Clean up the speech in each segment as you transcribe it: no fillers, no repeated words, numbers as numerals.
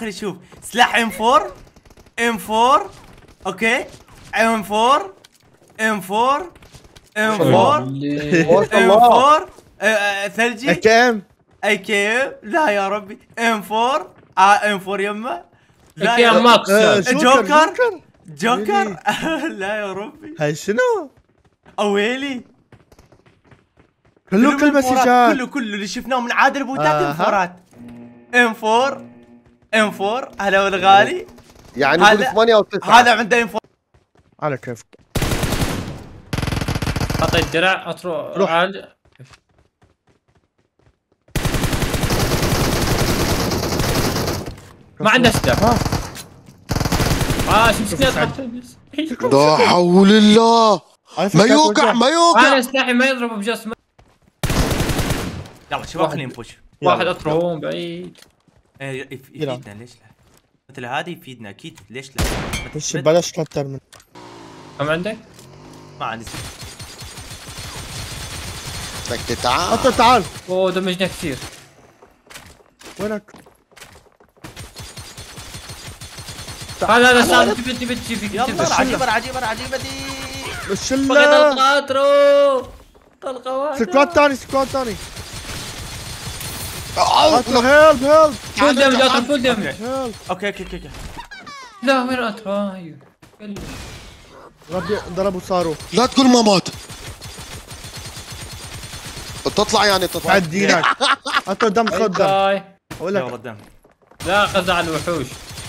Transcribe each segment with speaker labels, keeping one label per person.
Speaker 1: خليني اشوف. سلاح ام 4 ام 4 اوكي ام 4 ام 4 ام 4 ام 4 ثلجي
Speaker 2: اي كي ام.
Speaker 1: اي كي ام. لا يا ربي ام 4 ام 4 يمه. لا
Speaker 3: يا ماكس
Speaker 1: جوكر جوكر. لا يا ربي
Speaker 2: هاي شنو؟
Speaker 1: اويلي
Speaker 2: كله كل مسجات
Speaker 1: كله اللي شفناه من عادل بوتات ام 4 ام 4 ام 4. هلا والغالي
Speaker 4: يعني قول 8 او 9.
Speaker 1: هذا عنده ام 4
Speaker 2: على كيفك.
Speaker 3: اعطي الدرع اطرو
Speaker 2: روح.
Speaker 3: عالج. ما عنده سلاح. شو مسكني
Speaker 4: لا حول الله. ما يوقع ما يوقع.
Speaker 3: انا سلاحي ما يضرب بجسمه.
Speaker 1: يلا شباب خلينا نبوش.
Speaker 3: واحد اطرو بعيد.
Speaker 1: يفيدنا ليش لا؟ مثل هذه يفيدنا اكيد ليش لا؟
Speaker 2: مش بلاش كتر من.
Speaker 3: كم عندك؟
Speaker 1: ما عندي.
Speaker 4: بدك تعال.
Speaker 2: انت تعال.
Speaker 3: اوه دمجنا كثير.
Speaker 2: وينك؟
Speaker 3: هذا صار تبي فيك.
Speaker 1: يلا عجيبه دي.
Speaker 2: بالشله.
Speaker 3: بقي طلقه اطرو. طلقه واحده.
Speaker 2: سكواد ثاني. هيلب.
Speaker 3: فول دمج اطرو فول دمج.
Speaker 2: هيلب.
Speaker 1: اوكي.
Speaker 3: لا وين اطرو؟ ايوه
Speaker 2: ربي ضربوا صاروخ.
Speaker 4: لا تقول ما مات. تطلع يعني تطلع.
Speaker 2: بعد دينك. انت دم خد دم. اقول لك.
Speaker 1: يلا
Speaker 3: لا قزع على الوحوش.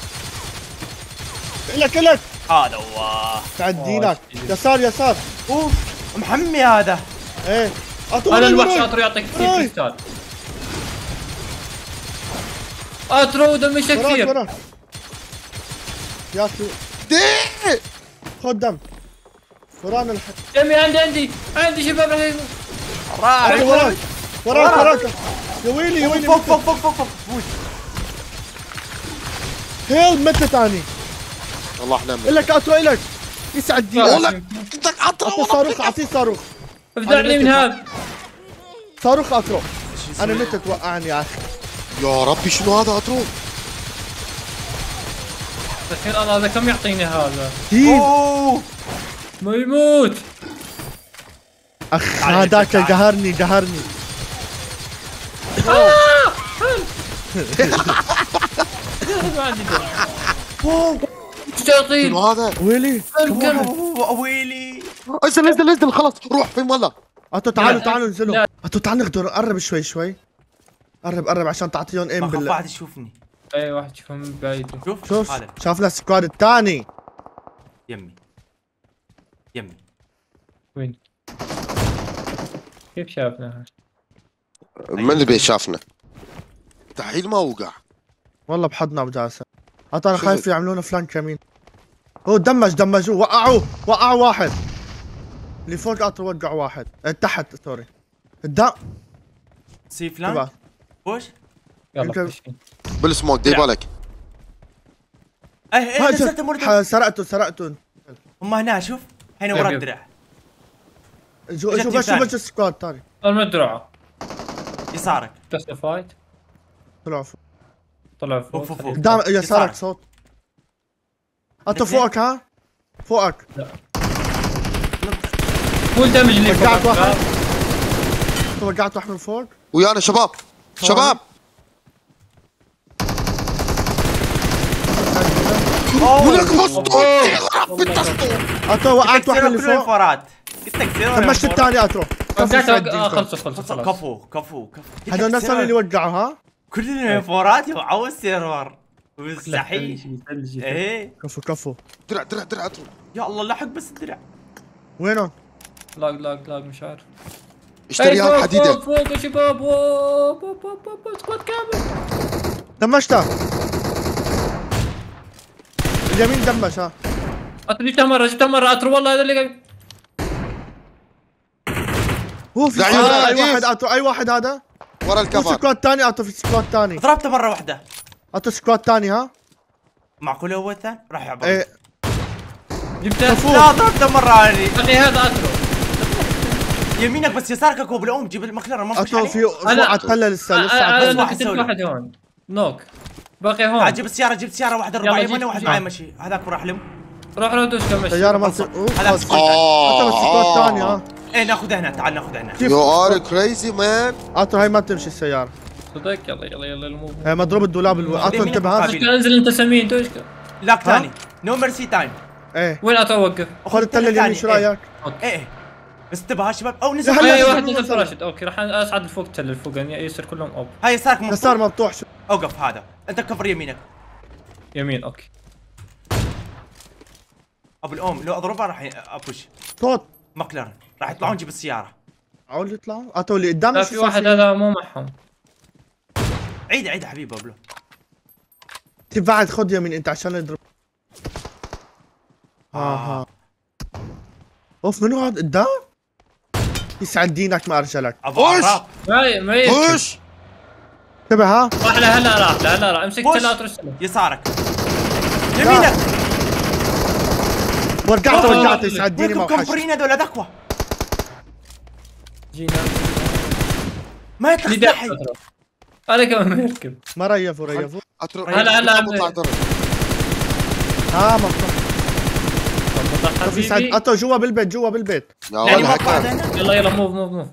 Speaker 2: لك
Speaker 1: هذا هو.
Speaker 2: تعد دينك. يسار.
Speaker 1: اوف محمي هذا.
Speaker 2: ايه
Speaker 3: هذا الوحش اطرو يعطيك كثير كريستال. اطرو دمج كثير.
Speaker 2: يا اخي خد دم. ورانا الحق.
Speaker 3: دمي عندي شباب
Speaker 2: وراك يا ويلي
Speaker 1: فوق
Speaker 2: هيل متى ثاني.
Speaker 4: والله احنا
Speaker 2: لك اترو لك يسعد دينك.
Speaker 4: والله بدك
Speaker 2: اعطيه صاروخ
Speaker 3: ابدعني من هذا
Speaker 2: صاروخ اترو. انا متى توقعني يا اخي.
Speaker 4: يا ربي شنو هذا اترو؟
Speaker 3: دخيل الله هذا كم يعطيني هذا؟
Speaker 1: اوه
Speaker 3: ما يموت.
Speaker 2: اخ هذاك قهرني
Speaker 3: ما عندي دم. ايش تعطيني؟
Speaker 4: شنو هذا؟
Speaker 2: ويلي
Speaker 1: ويلي.
Speaker 4: انزل خلص روح في والله.
Speaker 2: اتو تعالوا انزلوا. اتو تعال نقدر قرب شوي. قرب عشان تعطيهم ايم
Speaker 1: بالله. واحد يشوفني.
Speaker 3: اي واحد يشوفه من بعيد.
Speaker 2: شوف شافنا السكواد الثاني.
Speaker 1: يمي
Speaker 3: وين؟ كيف شافنا؟
Speaker 4: من اللي شافنا؟ مستحيل ما وقع.
Speaker 2: والله بحضنا بجاسة. انا خايف يعملونا فلانك يمين. هو دمجوه وقعوا واحد. اللي فوق اطر وقعوا واحد. تحت سوري.
Speaker 1: سي فلانك. وش؟
Speaker 3: يلا
Speaker 4: بالسموك دي بالك.
Speaker 2: سرقته.
Speaker 1: هم هنا شوف هنا ورا الدرع.
Speaker 2: شوف السكواد الثاني.
Speaker 3: المدرعة
Speaker 1: يسارك.
Speaker 3: بس فايت.
Speaker 2: طلع
Speaker 1: فوق.
Speaker 2: قدام يسارك صوت. انت فوقك ها؟ فوقك.
Speaker 3: لا فول دمج اللي فوق.
Speaker 2: وقعت واحد من فوق.
Speaker 4: ويانا شباب. ولك مسطول.
Speaker 2: اتو وقعت واحد اللي فوق.
Speaker 1: قلت لك كثير.
Speaker 2: دمجت الثاني اتو.
Speaker 3: خلصوا
Speaker 1: كفو.
Speaker 2: هذول الناس اللي وقعوا ها؟
Speaker 1: كل الفورات يوقعوا السيرفر. مستحيل. ايه
Speaker 4: كفو. درع اترو.
Speaker 1: يا الله لحق بس الدرع.
Speaker 2: وينهم؟
Speaker 3: لاق مش عارف.
Speaker 4: اشتريها بحديده.
Speaker 3: فوق يا شباب. سكواد كامل.
Speaker 2: دمجته. اليمين دمج ها.
Speaker 3: جبتها مرة اترو والله هذا اللي
Speaker 2: هو في اي واحد هذا
Speaker 4: ورا الكفر.
Speaker 2: سكواد ثاني في سكواد ثاني.
Speaker 1: ضربته مرة واحدة.
Speaker 2: سكواد ثاني ها.
Speaker 1: معقول هو الثاني راح يعبر.
Speaker 2: ايه
Speaker 3: جبته.
Speaker 1: لا ضربته مرة هذه.
Speaker 3: اخي هذا اترو.
Speaker 1: يمينك بس يسارك اكو بالام جيب المكلر ما
Speaker 2: في فوق عتله لسه
Speaker 3: انا كنت واحد هون نوك. باقي هون.
Speaker 1: تعال جيب السياره، جبت سياره واحده ربع
Speaker 3: يلا
Speaker 1: يمنى
Speaker 3: جيب،
Speaker 1: واحد
Speaker 3: جيب.
Speaker 1: معي مشي، هذاك راح لم.
Speaker 3: روح روح دوش كمل.
Speaker 2: سيارة ما
Speaker 1: هذاك سكواد.
Speaker 2: حتى بس سكواد ثاني ها.
Speaker 1: ايه ناخذها هنا، تعال ناخذها هنا.
Speaker 4: يو ار كريزي مان.
Speaker 2: عطوا هاي ما تمشي السيارة.
Speaker 3: صدق. يلا يلا يلا الموف.
Speaker 2: هي مضروب الدولاب عطوا انتبه ها.
Speaker 1: قابل.
Speaker 3: انزل انت سمين دوشكا.
Speaker 1: لاك ثاني، نو ميرسي تايم.
Speaker 2: ايه
Speaker 3: وين اتوقف؟
Speaker 2: خذ التلة اليمين شو رايك؟
Speaker 1: ايه بس انتبه ها شباب، او نزل.
Speaker 2: يا هلا.
Speaker 3: اي واحد
Speaker 2: نزل.
Speaker 3: نزل فراشد. اوكي راح اصعد الفوق التل الفوق يعني يصير كلهم اوب.
Speaker 1: هاي يسارك
Speaker 2: يسار
Speaker 1: مفتوح.
Speaker 2: مفتوح شو.
Speaker 1: اوقف هذا، انت كفر يمينك.
Speaker 3: يمين اوكي.
Speaker 1: ابو الام لو اضربها راح ابوش.
Speaker 2: صوت.
Speaker 1: ماكلارن راح يطلعون جيب السياره.
Speaker 2: عول يطلعوا عطوا اللي قدامنا.
Speaker 3: لا في واحد هذا مو معهم.
Speaker 1: عيد حبيبي ابلو.
Speaker 2: بعد خذ يمين انت عشان يضرب. ها. اوف منو هذا قدام؟ يسعد دينك ما ارجلك.
Speaker 1: ابو عراف.
Speaker 3: ما يمكن.
Speaker 4: بوش.
Speaker 2: انتبه ها.
Speaker 3: راح له هلا راح امسك
Speaker 1: بوش.
Speaker 3: ثلاث رسل.
Speaker 1: يسارك يمينك.
Speaker 2: ورجعت يسعد ديني ما
Speaker 1: وينكم
Speaker 2: وحش.
Speaker 1: كمبرين هذول ذكوه.
Speaker 3: جينا.
Speaker 1: ما يتلحي.
Speaker 3: انا كمان ما يركب.
Speaker 2: ما ريفوا.
Speaker 3: هلا
Speaker 4: اطلع درج.
Speaker 2: ها مفتوح.
Speaker 3: حبيبي.
Speaker 2: يسعد عطوا جوا بالبيت.
Speaker 4: يا
Speaker 1: يعني
Speaker 4: ولد
Speaker 1: ما
Speaker 4: هكا.
Speaker 1: قاعد هنا.
Speaker 3: يلا موف.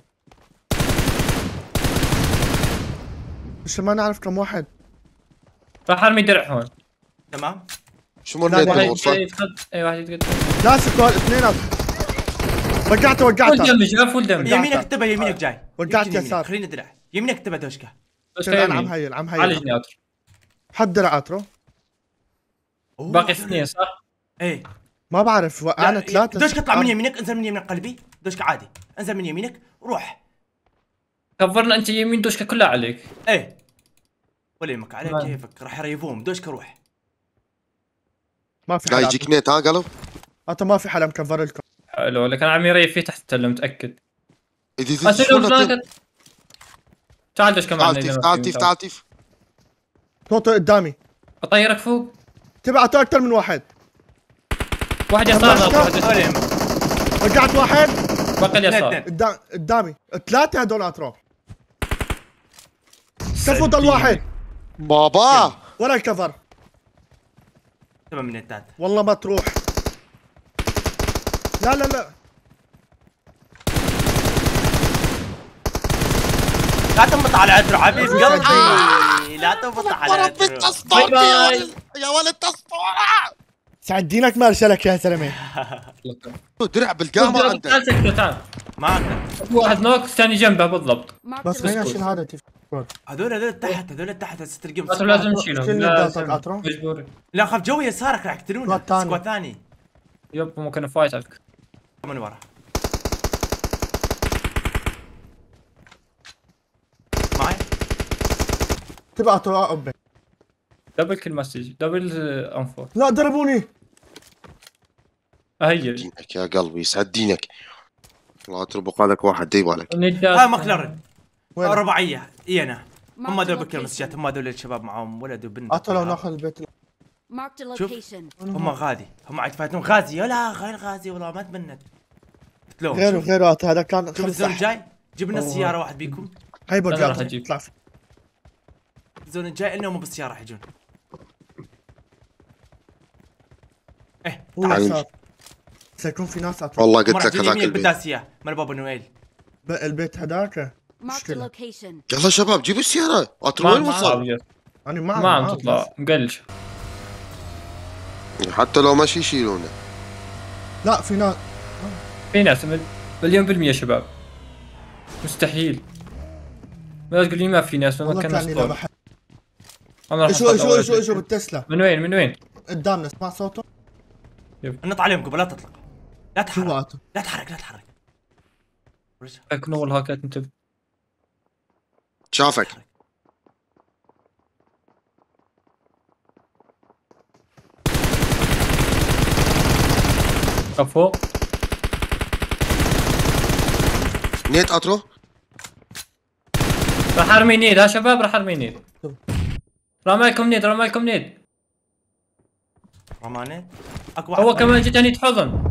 Speaker 2: مش ما نعرف كم واحد.
Speaker 3: راح ارمي درع هون.
Speaker 1: تمام.
Speaker 4: شو مريت
Speaker 3: واحد
Speaker 4: بالغرفة؟
Speaker 3: يتقدم. اي واحد يتقدم.
Speaker 2: لا سكواد اثنين. وقعته
Speaker 3: فول دمج فول دمج.
Speaker 1: يمينك انتبه، يمينك جاي.
Speaker 2: وقعت
Speaker 1: يمكن
Speaker 2: يسار.
Speaker 1: خليني ادرع. يمينك انتبه دوشكا.
Speaker 2: العب هاي
Speaker 3: عالجني اتر.
Speaker 2: حد درع عطره.
Speaker 3: باقي اثنين صح؟
Speaker 1: ايه
Speaker 2: ما بعرف وقعنا ثلاثة.
Speaker 1: دوشكا اطلع من يمينك، انزل من يمين قلبي. دوشكا عادي، انزل من يمينك روح.
Speaker 3: كفرنا انت يمين دوشكا كلها عليك.
Speaker 1: ايه ولا يهمك عليك
Speaker 3: تمام.
Speaker 1: كيفك، راح يريفوهم. دوشكا روح.
Speaker 2: ما في
Speaker 4: لا
Speaker 2: حدا.
Speaker 4: يجيك نيت ها قلب.
Speaker 2: عطوا ما في حدا مكفر لكم.
Speaker 3: حلو لكن عم يريف فيه تحت التله متاكد.
Speaker 4: إذا
Speaker 3: اسلم فلاكت. تعال دوشكا معنا.
Speaker 4: تعال تيف.
Speaker 2: صوته قدامي.
Speaker 3: اطيرك فوق.
Speaker 2: تبعته اكثر من واحد.
Speaker 3: واحد يسارنا
Speaker 1: ولا
Speaker 3: واحد.
Speaker 1: يهمك.
Speaker 2: وقعت واحد.
Speaker 3: باقي اليسار.
Speaker 1: اثنين.
Speaker 2: قدامي ثلاثة هدول عطرو. كفو ضل واحد.
Speaker 4: بابا.
Speaker 2: ولا الكفر.
Speaker 1: تمام من التات.
Speaker 2: والله ما تروح. لا
Speaker 1: لا تنبط على عترو حبيب قلبي. لا تنبط على
Speaker 4: ربي
Speaker 1: عترو.
Speaker 4: التسطورة
Speaker 3: باي.
Speaker 4: يا ولد تسطورة.
Speaker 2: سعد دينك ما ارسلك يا زلمه.
Speaker 4: درع بالقامة عندك.
Speaker 3: تعال سكتوا تعال.
Speaker 1: ما اقدر.
Speaker 3: واحد نوك الثاني جنبه بالضبط.
Speaker 2: بس خلينا نشيل هذا تيف.
Speaker 1: هذول تحت تستلقيهم.
Speaker 3: لازم نشيلهم.
Speaker 2: شيل
Speaker 3: لازم.
Speaker 2: الداتا عطرو.
Speaker 3: مجبوري.
Speaker 1: لا خاف جوي يسارك راح يقتلونا.
Speaker 2: سكواد ثاني.
Speaker 1: سكواد ثاني
Speaker 3: يب ممكن فايت عليك.
Speaker 1: من ورا. معي
Speaker 2: تبعته ابي.
Speaker 3: دبل كل مسج دبل انفور.
Speaker 2: لا ضربوني.
Speaker 3: هي
Speaker 4: دينك يا قلبي يسعد دينك. الله تربق لك واحد دي بالك.
Speaker 1: هاي ماكلارن
Speaker 2: وين؟
Speaker 1: رباعية اينا. هم هذول بكل مسجات، هم هذول الشباب معهم ولد وبنت.
Speaker 2: عطوا لو ناخذ البيت.
Speaker 5: Marked a
Speaker 1: شوف.
Speaker 5: location.
Speaker 1: هم غادي، هم عاد يتفايتون غازي. يلا غير غازي والله ما تبند. قتلوهم.
Speaker 2: غيره عطوا هذا كان
Speaker 1: شوف الزون الجاي جيب لنا السيارة واحد بيكم.
Speaker 2: هاي
Speaker 3: أنا راح
Speaker 2: برجع
Speaker 3: أجيب.
Speaker 2: اطلع فيه.
Speaker 1: الزون الجاي لنا هم بالسيارة راح يجون. ايه
Speaker 2: هو
Speaker 1: تعال.
Speaker 2: يسار. سيكون في ناس عطوا.
Speaker 4: والله
Speaker 1: هم
Speaker 4: قلت
Speaker 1: راح
Speaker 4: لك
Speaker 1: يجون
Speaker 4: هذاك
Speaker 1: يمينك
Speaker 4: البيت.
Speaker 1: بالداس اياه مال بابا نويل.
Speaker 2: البيت هذاك.
Speaker 5: Marked a
Speaker 2: مشكلة.
Speaker 5: location.
Speaker 4: يلا شباب جيبوا السيارة. عطروا وين وصل؟
Speaker 2: انا
Speaker 3: ما عم تطلع مقلش.
Speaker 4: حتى لو ماشي يشيلونه.
Speaker 2: لا في ناس.
Speaker 3: في ناس مليون بالمية شباب. مستحيل. ما تقول لي ما في ناس ما
Speaker 2: والله
Speaker 3: كان
Speaker 2: كاني لا
Speaker 3: مسطول.
Speaker 2: بحب.
Speaker 3: انا راح
Speaker 2: شو
Speaker 3: أطلع
Speaker 2: شو
Speaker 3: أول
Speaker 2: شو
Speaker 3: شيء.
Speaker 2: شو بالتسلا
Speaker 3: من وين؟
Speaker 2: قدامنا اسمع صوته.
Speaker 1: نط عليهم قبل لا تطلق. لا
Speaker 2: شو
Speaker 1: تحرك
Speaker 2: عطوا؟
Speaker 1: لا تحرك. رجع.
Speaker 3: يكون اول هاكات انتبه.
Speaker 4: شافك.
Speaker 3: كفو.
Speaker 4: نيت عطرو.
Speaker 3: راح ارمي نيد ها شباب راح ارمي نيد. رمالكم نيد.
Speaker 1: رماني اكو
Speaker 3: هو
Speaker 1: واحد
Speaker 3: كمان جتني حضن.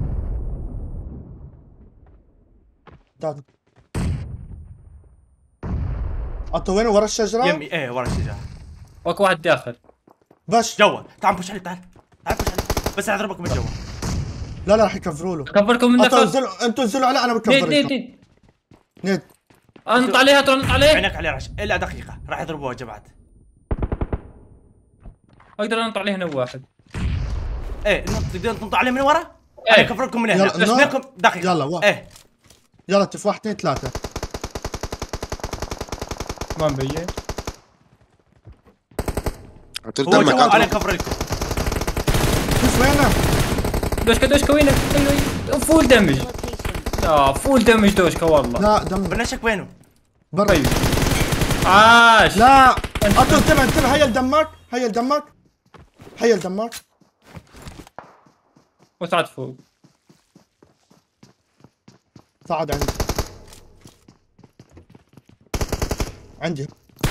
Speaker 2: عطوا وين ورا الشجرة؟
Speaker 1: يمي. ايه ورا الشجرة.
Speaker 3: واكو واحد داخل.
Speaker 2: بس
Speaker 1: جوا تعال بوش عليه، تعال بوش عليه، بس اضربك من جوا.
Speaker 2: لا لا راح يكفروا له.
Speaker 3: كفركم من
Speaker 2: انتوا
Speaker 3: نفس.
Speaker 2: انتوا انزلوا عليه انا
Speaker 3: نيد
Speaker 2: بكفر.
Speaker 3: نيد
Speaker 2: نيد
Speaker 3: انط عليها ترنط عليه.
Speaker 1: عينك عليه رش، الا دقيقة راح يضربوها جماعة.
Speaker 3: اقدر انط عليه هنا واحد.
Speaker 1: ايه تقدر تنط عليه من ورا؟
Speaker 3: إيه.
Speaker 1: انا كفركم من هنا،
Speaker 2: يلا،
Speaker 1: بس منكم دقيقة.
Speaker 2: يلا،
Speaker 1: ايه
Speaker 2: يلا تف 1 2 3.
Speaker 3: ما مبين.
Speaker 4: عطير
Speaker 1: هو
Speaker 4: دمك
Speaker 1: جوا، انا
Speaker 4: عطير.
Speaker 1: كفر لكم.
Speaker 2: كيف وينه؟
Speaker 3: دوشكا وينك؟ ايوه فول دمج. لا فول دمج دوشكا والله.
Speaker 2: لا دم
Speaker 1: بلشك وينه؟
Speaker 2: برا.
Speaker 3: ايوه عاش.
Speaker 2: لا اطول انتبه هيا الدمك، هيا الدمك، هيا الدمك.
Speaker 3: وصعد فوق.
Speaker 2: صعد عندي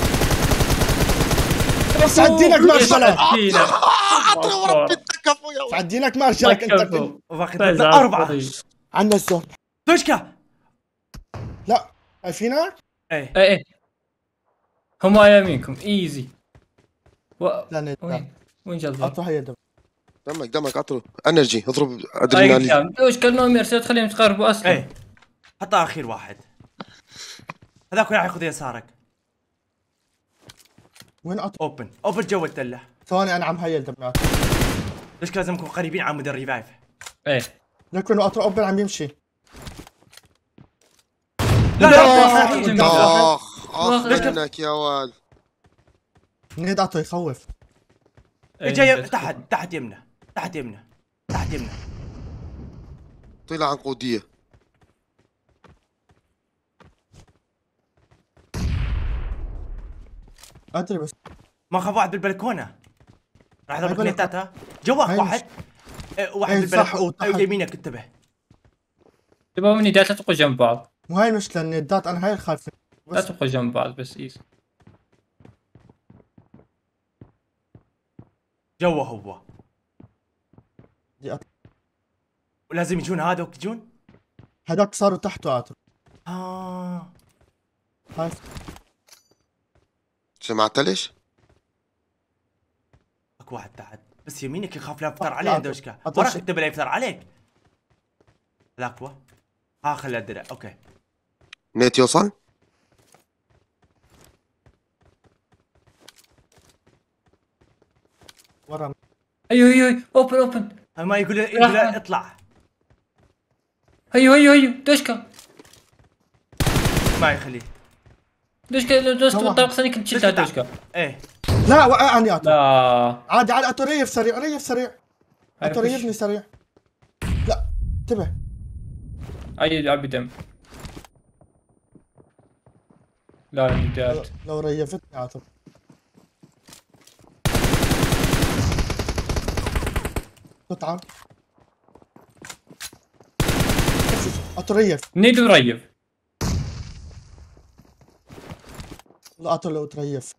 Speaker 2: سعدينك مارشالك،
Speaker 4: عطير وربي التكفو يا ولد.
Speaker 2: سعدينك مارشالك انت.
Speaker 1: واخذ 4.
Speaker 2: عندنا الزهر.
Speaker 1: دوشكا.
Speaker 2: لا شايفينك؟
Speaker 1: ايه
Speaker 3: ايه هم على يمينكم ايزي.
Speaker 2: لا نيد
Speaker 3: وين جا الضرب؟
Speaker 2: اطول هيا الدم.
Speaker 4: دمك عطير انرجي اضرب
Speaker 3: اي
Speaker 4: ادرينالين.
Speaker 3: قدام دوشكا النوم يرسل تخليهم يتقربوا اصلا.
Speaker 1: ايه حتى اخير واحد، هذاك راح ياخذ يسارك.
Speaker 2: وين اطول؟
Speaker 1: اوبن جوا التله.
Speaker 2: ثواني انا عم هيا الدم.
Speaker 1: ليش لازم نكون قريبين على مود الريفايف؟
Speaker 3: ايه
Speaker 2: لكن اطول اوبن عم يمشي.
Speaker 1: لا
Speaker 4: منك يا ولد.
Speaker 2: نيد اطول يخوف.
Speaker 1: جاي تحت يمنا.
Speaker 4: طلع عنقودية.
Speaker 2: ادري بس
Speaker 1: ما خاف واحد بالبلكونه. راح يضربك نيتات. ها جواك
Speaker 2: هاي
Speaker 1: واحد. واحد
Speaker 2: هاي صح،
Speaker 1: بالبلكونه.
Speaker 2: وتحت.
Speaker 1: يمينك انتبه.
Speaker 3: تبغى مني لا تبقوا جنب بعض.
Speaker 2: مو هاي المشكلة النيدات انا هاي الخايف.
Speaker 3: لا تبقوا جنب بعض بس ايزي.
Speaker 1: جوا هو.
Speaker 2: دي أطول.
Speaker 1: ولازم يجون هذوك يجون.
Speaker 2: هذاك صاروا تحته اطول. هاي
Speaker 4: سمعت ليش؟
Speaker 1: اكو واحد تحت بس يمينك يخاف لا يفتر عليه دوشكا.
Speaker 2: أطول
Speaker 1: وراك
Speaker 2: شيء.
Speaker 1: انتبه لا يفتر عليك. هذاك هو. خلي الدرع. اوكي
Speaker 4: نيت يوصل؟
Speaker 2: ورا.
Speaker 3: ايوه اوبن.
Speaker 1: ما يقول اطلع.
Speaker 3: ايوه دوشكا
Speaker 1: ما يخليه.
Speaker 3: دوشكا طلق ثاني كنت شلتها دوشكا.
Speaker 1: ايه
Speaker 2: لا وقعني اطول.
Speaker 3: لا
Speaker 2: عادي عادي اطول ريف سريع ريف سريع. اطول ريفني سريع. لا انتبه.
Speaker 3: اي عبي دم. لا ممتاز.
Speaker 2: لو ريفتني اطول. تعال اطول ريف.
Speaker 3: نيد مريف.
Speaker 2: لا اطول لو تريف.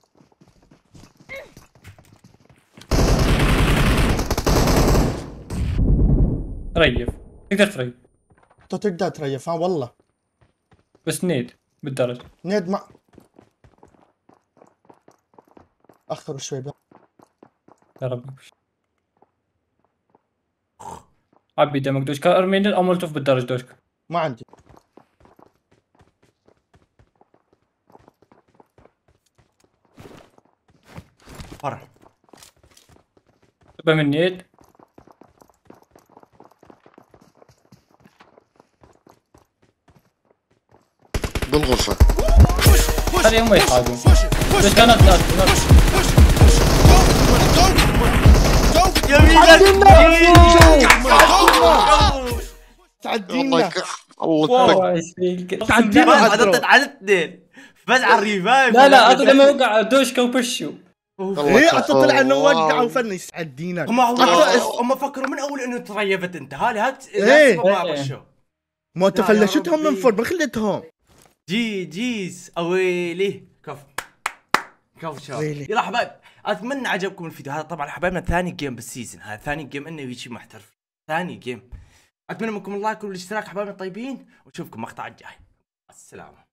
Speaker 3: ريف تقدر تريف
Speaker 2: انت تقدر تريف ها والله.
Speaker 3: بس نيد بالدرج.
Speaker 2: نيد مع اخر شوي بقى.
Speaker 3: يا رب عبي دمك دوشكا. ارمي او مولتوف بالدرج دوشكا.
Speaker 2: ما عندي.
Speaker 1: برا.
Speaker 3: تبى من نيد.
Speaker 4: بالغرفة.
Speaker 3: خليهم يحاقون. دوشكا نط.
Speaker 2: تعدينا.
Speaker 4: الله
Speaker 1: تعدينا. نطت على الاثنين بس على الريفايف.
Speaker 3: لا اطول لما وقع دوشكا وبشو.
Speaker 2: ايه اطول طلع انه وقع وفني تعدينا.
Speaker 1: هم فكروا من اول انه تريفت انت. هذه
Speaker 2: إيه.
Speaker 1: ما بشو.
Speaker 2: ما تفلشتهم من فوق ما خليتهم.
Speaker 1: جيز اويلي كفو شباب. يلا حبايب اتمنى عجبكم الفيديو هذا. طبعا حبايبنا ثاني جيم بالسيزون هذا، ثاني جيم انه يجي محترف، ثاني جيم. اتمنى منكم اللايك والاشتراك حبايبنا الطيبين، ونشوفكم مقطع الجاي. السلام.